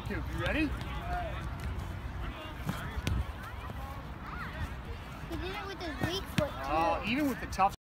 Coop, you ready? He did it with his weak foot too. Oh, even with the tough